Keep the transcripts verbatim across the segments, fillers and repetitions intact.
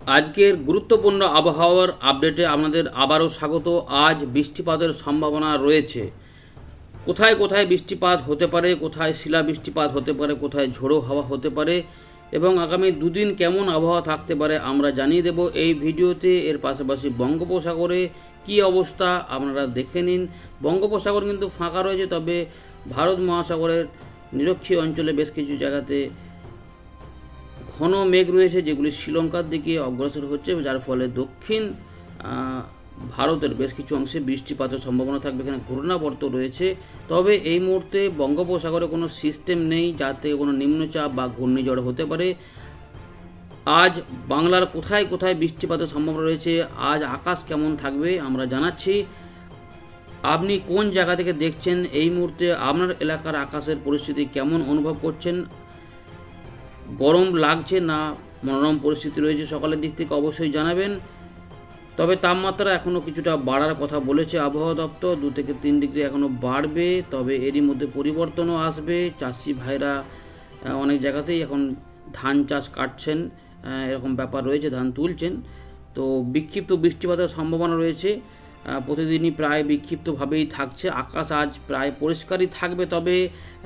আজকের গুরুত্বপূর্ণ আবহাওয়ার আপডেটে আপনাদের আবারও স্বাগত। আজ বৃষ্টিপাতের সম্ভাবনা রয়েছে। কোথায় কোথায় বৃষ্টিপাত হতে পারে, কোথায় শিলা বৃষ্টিপাত হতে পারে, কোথায় ঝোড়ো হাওয়া হতে পারে এবং আগামী দুদিন কেমন আবহাওয়া থাকতে পারে আমরা জানিয়ে দেব এই ভিডিওতে। এর পাশাপাশি বঙ্গোপসাগরে কি অবস্থা আপনারা দেখে নিন। বঙ্গোপসাগর কিন্তু ফাঁকা রয়েছে, তবে ভারত মহাসাগরের নিরক্ষীয় অঞ্চলে বেশ কিছু জায়গাতে ঘন মেঘ রয়েছে, যেগুলি শ্রীলঙ্কার দিকে অগ্রসর হচ্ছে, যার ফলে দক্ষিণ ভারতের বেশ কিছু অংশে বৃষ্টিপাতের সম্ভাবনা থাকবে। এখানে ঘূর্ণাবর্ত রয়েছে, তবে এই মুহূর্তে বঙ্গোপসাগরে কোনো সিস্টেম নেই যাতে কোনো নিম্নচাপ বা ঘূর্ণিঝড় হতে পারে। আজ বাংলার কোথায় কোথায় বৃষ্টিপাতের সম্ভাবনা রয়েছে, আজ আকাশ কেমন থাকবে আমরা জানাচ্ছি। আপনি কোন জায়গা থেকে দেখছেন, এই মুহূর্তে আপনার এলাকার আকাশের পরিস্থিতি কেমন অনুভব করছেন, গরম লাগছে না মনোরম পরিস্থিতি রয়েছে, সকালের দিক থেকে অবশ্যই জানাবেন। তবে তাপমাত্রা এখনও কিছুটা বাড়ার কথা বলেছে আবহাওয়া দপ্তর, দু থেকে তিন ডিগ্রি এখনও বাড়বে, তবে এরই মধ্যে পরিবর্তনও আসবে। চাষি ভাইরা অনেক জায়গাতেই এখন ধান চাষ কাটছেন, এরকম ব্যাপার রয়েছে, ধান তুলছেন। তো বিক্ষিপ্ত বৃষ্টিপাতের সম্ভাবনা রয়েছে, প্রতিদিনই প্রায় বিক্ষিপ্তভাবেই থাকছে। আকাশ আজ প্রায় পরিষ্কারই থাকবে, তবে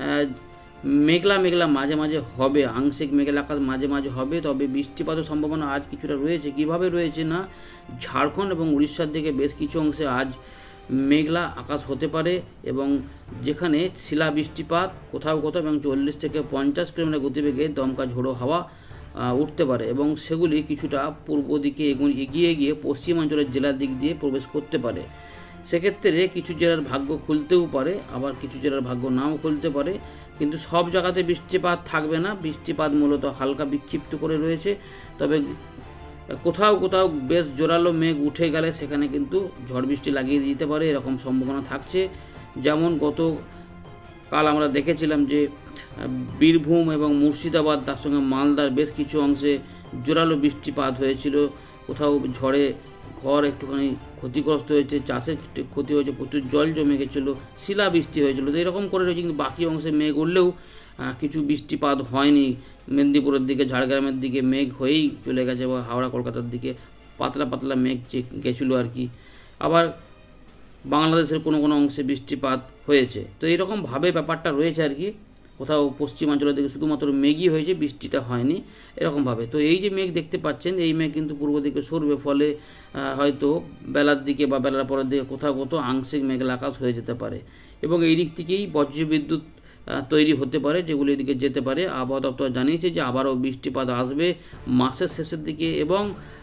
মেঘলা মেঘলা মাঝে মাঝে হবে, আংশিক মেঘলা আকাশ মাঝে মাঝে হবে। তবে বৃষ্টিপাতের সম্ভাবনা আজ কিছুটা রয়েছে। কিভাবে রয়েছে না, ঝাড়খণ্ড এবং উড়িষ্যার দিকে বেশ কিছু অংশে আজ মেঘলা আকাশ হতে পারে এবং যেখানে শিলা বৃষ্টিপাত কোথাও কোথাও এবং চল্লিশ থেকে পঞ্চাশ কিলোমিটার গতিবেগে দমকা ঝোড়ো হাওয়া উঠতে পারে এবং সেগুলি কিছুটা পূর্ব দিকে এগিয়ে গিয়ে পশ্চিমাঞ্চলের জেলার দিক দিয়ে প্রবেশ করতে পারে। সেক্ষেত্রে কিছু জেলার ভাগ্য খুলতেও পারে, আবার কিছু জেলার ভাগ্য নাও খুলতে পারে, কিন্তু সব জায়গাতে বৃষ্টিপাত থাকবে না। বৃষ্টিপাত মূলত হালকা বিক্ষিপ্ত করে রয়েছে, তবে কোথাও কোথাও বেশ জোরালো মেঘ উঠে গেলে সেখানে কিন্তু ঝড় বৃষ্টি লাগিয়ে দিতে পারে, এরকম সম্ভাবনা থাকছে। যেমন গত কাল আমরা দেখেছিলাম যে বীরভূম এবং মুর্শিদাবাদ, তার সঙ্গে মালদার বেশ কিছু অংশে জোরালো বৃষ্টিপাত হয়েছিল। কোথাও ঝড়ে ঘর একটুখানি ক্ষতিগ্রস্ত হয়েছে, চাষের ক্ষতি হয়েছে, প্রচুর জল জমে গেছিলো, শিলা বৃষ্টি হয়েছিল। তো এরকম করে রয়েছে, কিন্তু বাকি অংশে মেঘ উঠলেও কিছু বৃষ্টিপাত হয়নি। মেদিনীপুরের দিকে, ঝাড়গ্রামের দিকে মেঘ হয়েই চলে গেছে, বা হাওড়া কলকাতার দিকে পাতলা পাতলা মেঘ গেছিলো আর কি। আবার বাংলাদেশের কোনো কোনো অংশে বৃষ্টিপাত হয়েছে। তো এইরকমভাবে ব্যাপারটা রয়েছে আর কি। কোথাও পশ্চিমাঞ্চলের দিকে শুধুমাত্র মেঘই হয়েছে, বৃষ্টিটা হয়নি এরকমভাবে। তো এই যে মেঘ দেখতে পাচ্ছেন, এই মেঘ কিন্তু পূর্ব দিকে সরবে, ফলে হয়তো বেলার দিকে বা বেলার পরের দিকে কোথাও কোথাও আংশিক মেঘলা আকাশ হয়ে যেতে পারে এবং এই দিক থেকেই বজ্রবিদ্যুৎ তৈরি হতে পারে, যেগুলি এদিকে যেতে পারে। আবহাওয়া দপ্তর জানিয়েছে যে আবারও বৃষ্টিপাত আসবে মাসের শেষের দিকে এবং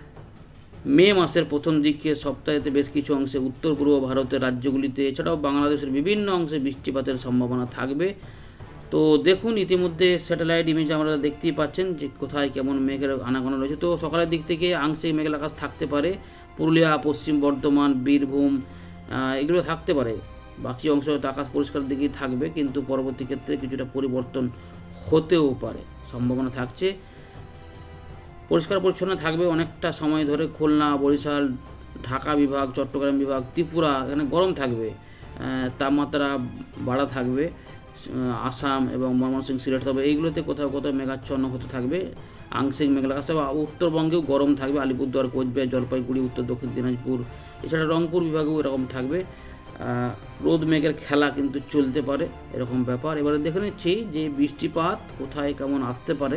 মে মাসের প্রথম দিকে। সপ্তাহেতে বেশ কিছু অংশে উত্তর পূর্ব ভারতের রাজ্যগুলিতে, এছাড়াও বাংলাদেশের বিভিন্ন অংশে বৃষ্টিপাতের সম্ভাবনা থাকবে। তো দেখুন, ইতিমধ্যে স্যাটেলাইট ইমেজ আমরা দেখতেই পাচ্ছেন যে কোথায় কেমন মেঘের আনাগোনা রয়েছে। তো সকালের দিক থেকে আংশিক মেঘলা আকাশ থাকতে পারে, পুরুলিয়া, পশ্চিম বর্ধমান, বীরভূম এগুলো থাকতে পারে। বাকি অংশ আকাশ পরিষ্কার দিকেই থাকবে, কিন্তু পরবর্তী ক্ষেত্রে কিছুটা পরিবর্তন হতেও পারে, সম্ভাবনা থাকছে। পরিষ্কার পরিচ্ছন্ন থাকবে অনেকটা সময় ধরে। খুলনা, বরিশাল, ঢাকা বিভাগ, চট্টগ্রাম বিভাগ, ত্রিপুরা, এখানে গরম থাকবে, তাপমাত্রা বাড়া থাকবে। আসাম এবং ময়মনসিংহ, সিলেট, তবে এইগুলোতে কোথাও কোথাও মেঘাচ্ছন্ন হতে থাকবে, আংশিক মেঘলা আকাশ। তবে উত্তরবঙ্গেও গরম থাকবে, আলিপুরদুয়ার, কোচবিহার, জলপাইগুড়ি, উত্তর দক্ষিণ দিনাজপুর, এছাড়া রংপুর বিভাগেও এরকম থাকবে। রোদ মেঘের খেলা কিন্তু চলতে পারে, এরকম ব্যাপার। এবারে দেখে নিচ্ছি যে বৃষ্টিপাত কোথায় কেমন আসতে পারে,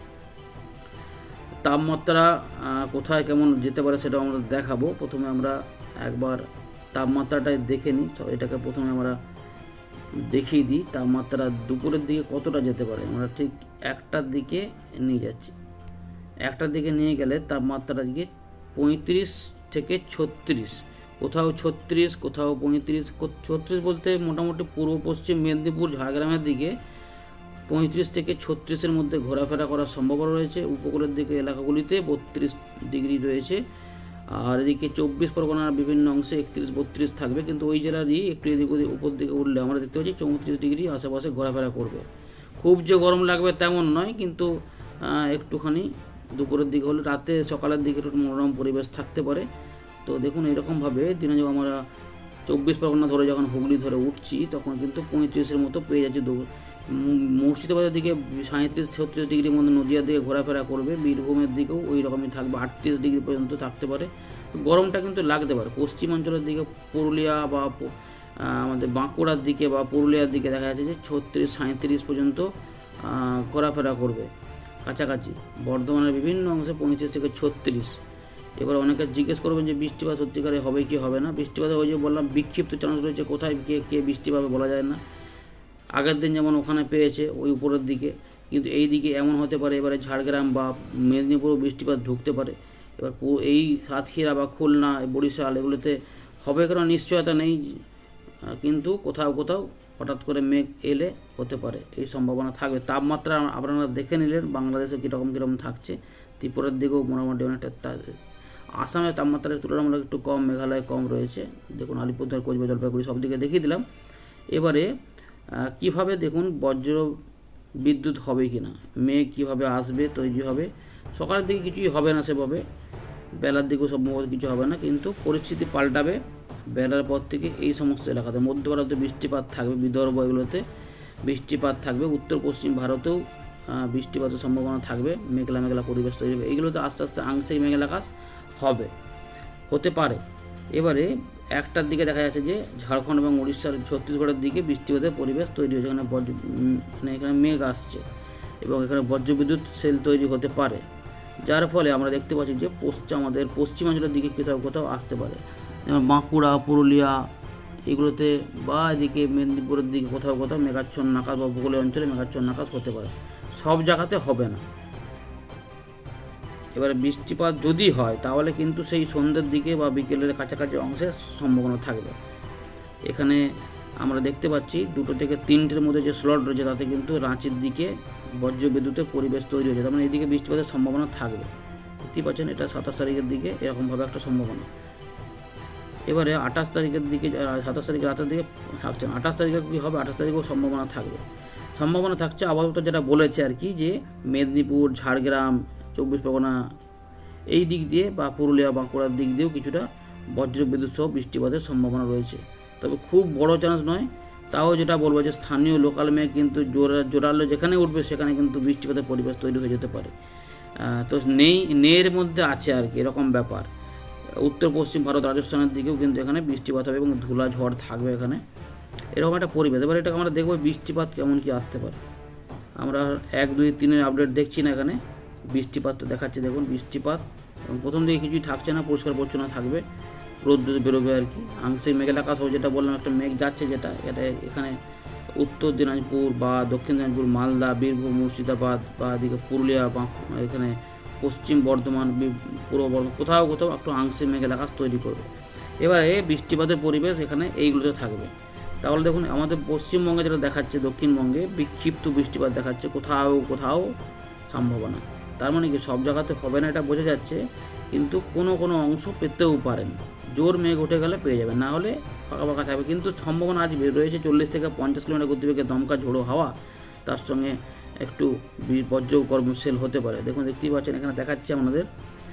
তাপমাত্রা কোথায় কেমন যেতে পারে সেটাও আমরা দেখাবো। প্রথমে আমরা একবার তাপমাত্রাটাই দেখে নিই। তো এটাকে প্রথমে আমরা দেখিয়ে দিই তাপমাত্রা দুপুরের দিকে কতটা যেতে পারে। আমরা ঠিক একটার দিকে নিয়ে যাচ্ছি, একটার দিকে নিয়ে গেলে তাপমাত্রা দিকে পঁয়ত্রিশ থেকে ছত্রিশ, কোথাও ছত্রিশ, কোথাও পঁয়ত্রিশ। ছত্রিশ বলতে মোটামুটি পূর্ব পশ্চিম মেদিনীপুর, ঝাড়গ্রামের দিকে পঁয়ত্রিশ থেকে ছত্রিশের মধ্যে ঘোরাফেরা করার সম্ভাবনা রয়েছে। উপকূলের দিকে এলাকাগুলিতে বত্রিশ ডিগ্রি রয়েছে, আর এদিকে চব্বিশ পরগনার বিভিন্ন অংশে একত্রিশ বত্রিশ থাকবে, কিন্তু ওই জেলারই একটু এদিক ওদিক উপর দিকে উঠলে আমরা দেখতে পাচ্ছি চৌত্রিশ ডিগ্রি আশেপাশে ঘোরাফেরা করবে। খুব যে গরম লাগবে তেমন নয়, কিন্তু একটুখানি দুপুরের দিকে হলে, রাতে সকালের দিকে একটু মনোরম পরিবেশ থাকতে পারে। তো দেখুন, এরকমভাবে দিনে যখন আমরা চব্বিশ পরগনা ধরে যখন হুগলি ধরে উঠছি, তখন কিন্তু পঁয়ত্রিশের মতো পেয়ে যাচ্ছি মুর্শিদাবাদের দিকে সাঁত্রিশ ছত্রিশ ডিগ্রির মধ্যে নদিয়ার দিকে ঘোরাফেরা করবে, বীরভূমের দিকেও ওই রকমই থাকবে, আটত্রিশ ডিগ্রি পর্যন্ত থাকতে পারে। গরমটা কিন্তু লাগতে পারে। পশ্চিমাঞ্চলের দিকে পুরুলিয়া বা আমাদের বাঁকুড়ার দিকে বা পুরুলিয়ার দিকে দেখা যাচ্ছে যে ছত্রিশ সাঁত্রিশ পর্যন্ত ঘোরাফেরা করবে কাছাকাছি। বর্ধমানের বিভিন্ন অংশে পঁয়ত্রিশ থেকে ছত্রিশ। এবার অনেকে জিজ্ঞেস করবেন যে বৃষ্টিপাত সত্যিকারে হবে কি হবে না। বৃষ্টিপাতে ওই যে বললাম বিক্ষিপ্ত চান্স রয়েছে, কোথায় কে কে বৃষ্টি পাবে বলা যায় না। আগের দিন যেমন ওখানে পেয়েছে ওই উপরের দিকে, কিন্তু এই দিকে এমন হতে পারে এবারে ঝাড়গ্রাম বা মেদিনীপুরও বৃষ্টিপাত ঢুকতে পারে। এবার এই সাতক্ষীরা বা খুলনা বরিশাল এগুলোতে হবে কেন নিশ্চয়তা নেই, কিন্তু কোথাও কোথাও হঠাৎ করে মেঘ এলে হতে পারে, এই সম্ভাবনা থাকবে। তাপমাত্রা আপনারা দেখে নিলেন বাংলাদেশে কীরকম কীরকম থাকছে, ত্রিপুরার দিকেও মোটামুটি অনেকটা। আসামের তাপমাত্রার তুলনামূলক একটু কম, মেঘালয় কম রয়েছে। দেখুন আলিপুরদুয়ার, কোচবিহার, জলপাইগুড়ি সব দিকে দেখিয়ে দিলাম। এবারে কিভাবে দেখুন বজ্র বিদ্যুৎ হবে কি না, মেঘ কীভাবে আসবে তৈরি হবে। সকালের দিকে কিছুই হবে না সেভাবে, বেলার দিকেও সম্ভবত কিছু হবে না, কিন্তু পরিস্থিতি পাল্টাবে বেলার পর থেকে। এই সমস্ত এলাকাতে মধ্য ভারতে বৃষ্টিপাত থাকবে, বিদর্ভ এগুলোতে বৃষ্টিপাত থাকবে, উত্তর পশ্চিম ভারতেও বৃষ্টিপাতের সম্ভাবনা থাকবে, মেঘলা মেঘলা পরিবেশ তৈরি হবে। এইগুলোতে আস্তে আস্তে আংশিক মেঘলা আকাশ হবে, হতে পারে। এবারে একটার দিকে দেখা যাচ্ছে যে ঝাড়খণ্ড এবং উড়িষ্যার ছত্তিশগড়ের দিকে বৃষ্টিপাতের পরিবেশ তৈরি হয়েছে, এখানে বজ্র মানে এখানে মেঘ আসছে এবং এখানে বজ্রবিদ্যুৎ সেল তৈরি হতে পারে, যার ফলে আমরা দেখতে পাচ্ছি যে পশ্চিম আমাদের পশ্চিমাঞ্চলের দিকে কোথাও কোথাও আসতে পারে, যেমন বাঁকুড়া, পুরুলিয়া এগুলোতে বা এদিকে মেদিনীপুরের দিকে কোথাও কোথাও মেঘাচ্ছন্ন আকাশ বা উপকূলীয় অঞ্চলে মেঘাচ্ছন্ন আকাশ হতে পারে। সব জায়গাতে হবে না। এবারে বৃষ্টিপাত যদি হয় তাহলে কিন্তু সেই সন্ধ্যের দিকে বা বিকেলের কাছাকাছি অংশে সম্ভাবনা থাকবে। এখানে আমরা দেখতে পাচ্ছি দুটো থেকে তিনটের মধ্যে যে স্লট রয়েছে তাতে কিন্তু রাঁচির দিকে বজ্রবিদ্যুতের পরিবেশ তৈরি হয়েছে, তার মানে এইদিকে বৃষ্টিপাতের সম্ভাবনা থাকবে। দেখতে পাচ্ছেন এটা সাতাশ তারিখের দিকে এরকমভাবে একটা সম্ভাবনা। এবারে আঠাশ তারিখের দিকে, সাতাশ তারিখের রাতের দিকে থাকছে না, আঠাশ তারিখে কী হবে, আঠাশ তারিখেও সম্ভাবনা থাকবে। সম্ভাবনা থাকছে আপাতত যেটা বলেছে আর কি, যে মেদিনীপুর, ঝাড়গ্রাম, চব্বিশ পরগনা এই দিক দিয়ে বা পুরুলিয়া বাঁকুড়ার দিক দিয়েও কিছুটা বজ্রবিদ্যুৎ সহ বৃষ্টিপাতের সম্ভাবনা রয়েছে, তবে খুব বড় চান্স নয়। তাও যেটা বলবো যে স্থানীয় লোকাল মেঘ কিন্তু জোরা জোরালো যেখানে উঠবে সেখানে কিন্তু বৃষ্টিপাতের পরিবেশ তৈরি হয়ে যেতে পারে। তো নেই নেয়ের মধ্যে আছে আর কি এরকম ব্যাপার। উত্তর পশ্চিম ভারত, রাজস্থানের দিকেও কিন্তু এখানে বৃষ্টিপাত হবে এবং ধুলা ঝড় থাকবে এখানে, এরকম একটা পরিবেশ। এবার এটাকে আমরা দেখবো বৃষ্টিপাত কেমন কি আসতে পারে। আমরা এক দুই তিনের আপডেট দেখছি না, এখানে বৃষ্টিপাত তো দেখাচ্ছে। দেখুন বৃষ্টিপাত এবং প্রথম দিকে কিছুই থাকছে না, পরিষ্কার পরিচ্ছন্ন থাকবে, রোদ্দুর বেরোবে আর কি। আংশিক মেঘলা আকাশ হবে, যেটা বললাম একটা মেঘ যাচ্ছে, যেটা এটা এখানে উত্তর দিনাজপুর বা দক্ষিণ দিনাজপুর, মালদা, বীরভূম, মুর্শিদাবাদ বা এদিকে পুরুলিয়া বা এখানে পশ্চিম বর্ধমান, পূর্ব বর্ধমান কোথাও কোথাও একটু আংশিক মেঘলা আকাশ তৈরি করবে। এবারে বৃষ্টিপাতের পরিবেশ এখানে এইগুলোতে থাকবে। তাহলে দেখুন আমাদের পশ্চিমবঙ্গে যেটা দেখাচ্ছে, দক্ষিণবঙ্গে বিক্ষিপ্ত বৃষ্টিপাত দেখাচ্ছে, কোথাও কোথাও সম্ভাবনা। তার মানে কি সব জায়গাতে হবে না এটা বোঝা যাচ্ছে, কিন্তু কোনো কোনো অংশ পেতেও পারেন। জোর মেঘ উঠে গেলে পেয়ে যাবেন, না হলে ফাঁকা ফাঁকা থাকবে। কিন্তু সম্ভাবনা আজ রয়েছে চল্লিশ থেকে পঞ্চাশ কিলোমিটার গতিবেগে দমকা ঝোড়ো হাওয়া, তার সঙ্গে একটু বজ্র কর্মশীল হতে পারে। দেখুন দেখতেই পাচ্ছেন এখানে দেখাচ্ছে আমাদের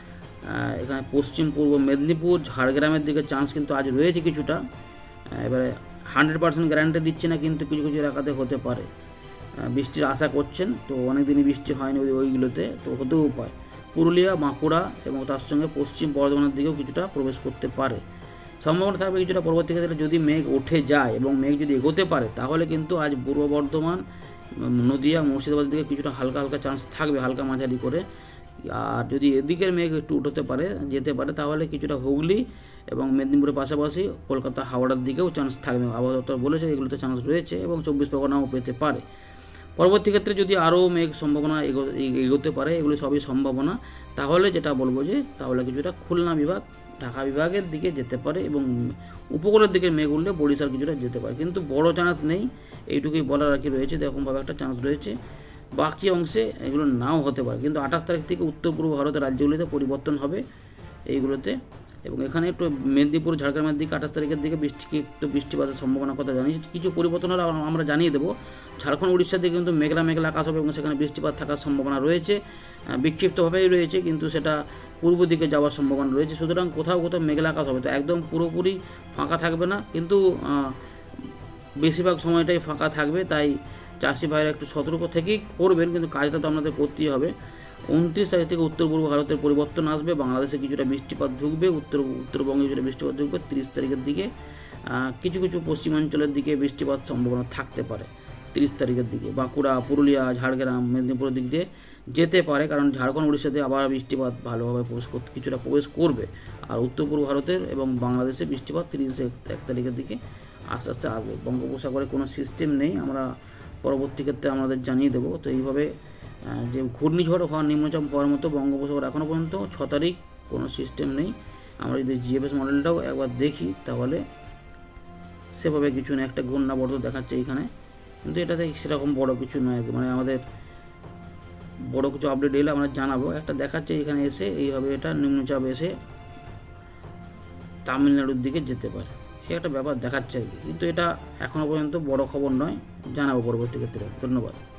এখানে পশ্চিম পূর্ব মেদিনীপুর, ঝাড়গ্রামের দিকে চান্স কিন্তু আজ রয়েছে কিছুটা। এবারে হান্ড্রেড পার্সেন্ট গ্যারান্টি দিচ্ছে না, কিন্তু কিছু কিছু এলাকাতে হতে পারে। বৃষ্টির আশা করছেন, তো অনেক দিনই বৃষ্টি হয়নি ওইগুলোতে, তো হতেও পারে। পুরুলিয়া, বাঁকুড়া এবং তার সঙ্গে পশ্চিম বর্ধমানের দিকেও কিছুটা প্রবেশ করতে পারে। সম্ভাবনা থাকবে কিছুটা পরবর্তী ক্ষেত্রে যদি মেঘ উঠে যায় এবং মেঘ যদি এগোতে পারে, তাহলে কিন্তু আজ পূর্ব বর্ধমান, নদিয়া, মুর্শিদাবাদের দিকে কিছুটা হালকা হালকা চান্স থাকবে, হালকা মাঝারি করে। আর যদি এদিকের মেঘ একটু উঠতে পারে যেতে পারে, তাহলে কিছুটা হুগলি এবং মেদিনীপুরের পাশাপাশি কলকাতা, হাওড়ার দিকেও চান্স থাকবে। আবহাওয়া দপ্তর বলেছে এগুলোতে চান্স রয়েছে এবং চব্বিশ পরগনাও পেতে পারে। পরবর্তী ক্ষেত্রে যদি আরও মেঘ সম্ভাবনা এগোতে পারে, এগুলো সবই সম্ভাবনা, তাহলে যেটা বলবো যে তাহলে কিছুটা খুলনা বিভাগ, ঢাকা বিভাগের দিকে যেতে পারে এবং উপকূলের দিকে মেঘ উঠলে বরিশাল কিছুটা যেতে পারে, কিন্তু বড় চান্স নেই। এইটুকুই বলার আর কি রয়েছে, এরকমভাবে একটা চান্স রয়েছে। বাকি অংশে এগুলো নাও হতে পারে, কিন্তু আঠাশ তারিখ থেকে উত্তর পূর্ব ভারতের রাজ্যগুলিতে পরিবর্তন হবে এইগুলোতে। এবং এখানে একটু মেদিনীপুর, ঝাড়গ্রামের দিকে আঠাশ তারিখের দিকে বৃষ্টি একটু বৃষ্টিপাতের সম্ভাবনার কথা জানিয়ে কিছু পরিবর্তন হলে আমরা জানিয়ে দেবো। ঝাড়খণ্ড, উড়িষ্যার দিকে কিন্তু মেঘলা মেঘলা আকাশ হবে এবং সেখানে বৃষ্টিপাত থাকার সম্ভাবনা রয়েছে, বিক্ষিপ্তভাবেই রয়েছে, কিন্তু সেটা পূর্ব দিকে যাওয়ার সম্ভাবনা রয়েছে। সুতরাং কোথাও কোথাও মেঘলা আকাশ হবে, তো একদম পুরোপুরি ফাঁকা থাকবে না, কিন্তু বেশিরভাগ সময়টাই ফাঁকা থাকবে। তাই চাষি ভাইরা একটু সতর্ক থেকেই করবেন, কিন্তু কাজটা তো আপনাদের করতেই হবে। উনত্রিশ তারিখ থেকে উত্তর পূর্ব ভারতের পরিবর্তন আসবে, বাংলাদেশে কিছুটা বৃষ্টিপাত ঢুকবে, উত্তর উত্তরবঙ্গে কিছুটা বৃষ্টিপাত ঢুকবে। তিরিশ তারিখের দিকে কিছু কিছু পশ্চিমাঞ্চলের দিকে বৃষ্টিপাত সম্ভাবনা থাকতে পারে তিরিশ তারিখের দিকে। বাঁকুড়া, পুরুলিয়া, ঝাড়গ্রাম, মেদিনীপুরের দিক দিয়ে যেতে পারে, কারণ ঝাড়খণ্ড উড়িষ্যাতে আবার বৃষ্টিপাত ভালোভাবে প্রবেশ করতে কিছুটা প্রবেশ করবে। আর উত্তর পূর্ব ভারতের এবং বাংলাদেশে বৃষ্টিপাত তিরিশ এক তারিখের দিকে আস্তে আস্তে আসবে। বঙ্গোপসাগরে কোনো সিস্টেম নেই, আমরা পরবর্তী ক্ষেত্রে আমাদের জানিয়ে দেবো। তো এইভাবে যে ঘূর্ণিঝড় হওয়ার নিম্নচাপ হওয়ার মতো বঙ্গোপসাগর এখনও পর্যন্ত ছ তারিখ কোনো সিস্টেম নেই। আমরা যদি জিএফএস মডেলটাও একবার দেখি তাহলে সেভাবে কিছু না, একটা ঘূর্ণাবর্ত দেখাচ্ছে এইখানে, কিন্তু এটাতে সেরকম বড় কিছু নয়। মানে আমাদের বড় কিছু আপডেট এলে আমরা জানাবো। একটা দেখাচ্ছে এখানে এসে এইভাবে এটা নিম্নচাপ এসে তামিলনাড়ুর দিকে যেতে পারে, সে একটা ব্যাপার দেখাচ্ছে আর কি, কিন্তু এটা এখনও পর্যন্ত বড় খবর নয়, জানাবো পরবর্তী ক্ষেত্রে। ধন্যবাদ।